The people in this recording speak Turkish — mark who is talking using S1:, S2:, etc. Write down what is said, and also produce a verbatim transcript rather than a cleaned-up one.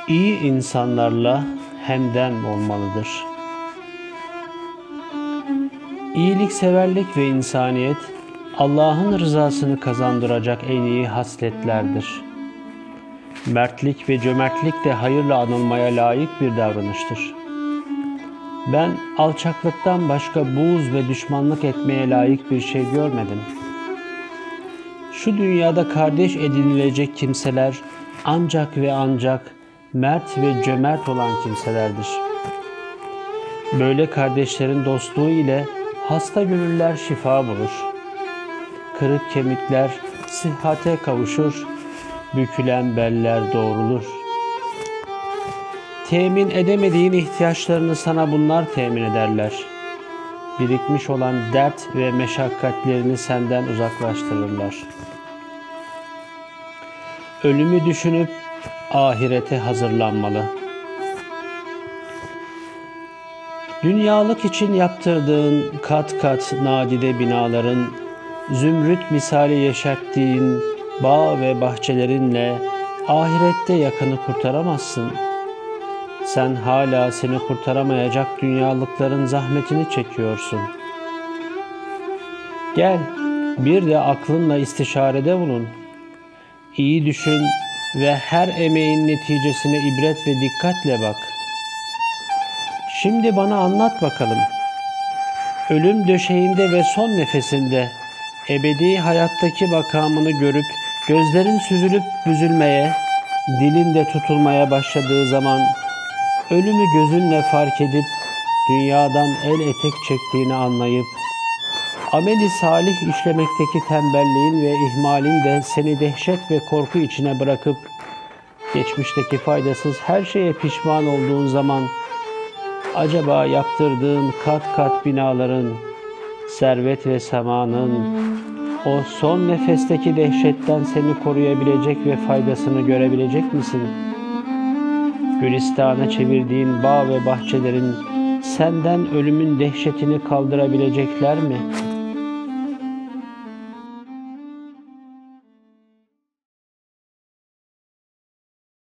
S1: İyi insanlarla hemdem olmalıdır. İyilikseverlik ve insaniyet, Allah'ın rızasını kazandıracak en iyi hasletlerdir. Mertlik ve cömertlik de hayırla anılmaya layık bir davranıştır. Ben alçaklıktan başka buğz ve düşmanlık etmeye layık bir şey görmedim. Şu dünyada kardeş edinilecek kimseler ancak ve ancak mert ve cömert olan kimselerdir. Böyle kardeşlerin dostluğu ile hasta gönüller şifa bulur. Kırık kemikler sıhhate kavuşur, bükülen beller doğrulur. Temin edemediğin ihtiyaçlarını sana bunlar temin ederler. Birikmiş olan dert ve meşakkatlerini senden uzaklaştırırlar. Ölümü düşünüp ahirete hazırlanmalı. Dünyalık için yaptırdığın kat kat nadide binaların, zümrüt misali yeşerttiğin bağ ve bahçelerinle ahirette yakını kurtaramazsın. Sen hala seni kurtaramayacak dünyalıkların zahmetini çekiyorsun. Gel, bir de aklınla istişarede bulun. İyi düşün ve her emeğin neticesine ibret ve dikkatle bak. Şimdi bana anlat bakalım. Ölüm döşeğinde ve son nefesinde ebedi hayattaki makamını görüp gözlerin süzülüp büzülmeye, dilin de tutulmaya başladığı zaman ölümü gözünle fark edip dünyadan el etek çektiğini anlayıp ameli salih işlemekteki tembelliğin ve ihmalin de seni dehşet ve korku içine bırakıp geçmişteki faydasız her şeye pişman olduğun zaman acaba yaptırdığın kat kat binaların, servet ve semanın o son nefesteki dehşetten seni koruyabilecek ve faydasını görebilecek misin? Gülistana çevirdiğin bağ ve bahçelerin senden ölümün dehşetini kaldırabilecekler mi?